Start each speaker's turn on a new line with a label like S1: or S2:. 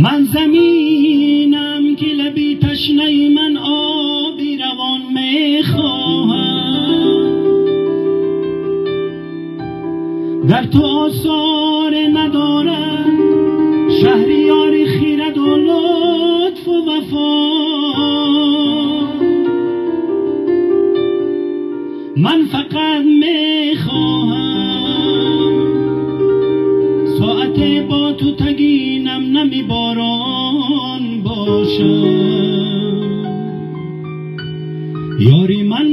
S1: من زمینم که لبی تشنه من آبی روان میخواهم، در تو آثار ندارم شهریار خیرت و لطف و وفا. من فقط میخواهم ساعت با تو تگینم نمی باران باشم. یاری من